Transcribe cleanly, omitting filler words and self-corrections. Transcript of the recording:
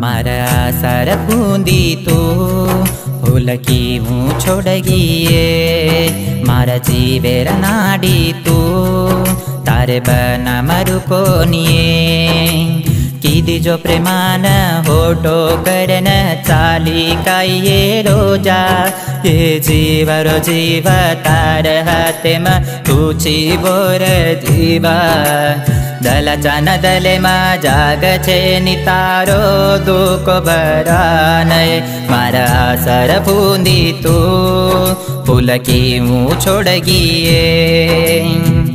मारा सर बूंदी तू फूल की हूँ छोड़गिए मारा जीवेर नाडी तू तारे बना मरु कोनिए कीदी जो प्रेमान होटो करन चाली काये रोजा ये जीवरो जीव तार हाथे में तुची बोर जीवा दला चान दले मा जाग छे नितारो दुख भरानय मारा सर बूंदी तू फूल की हूँ छोड़गिए।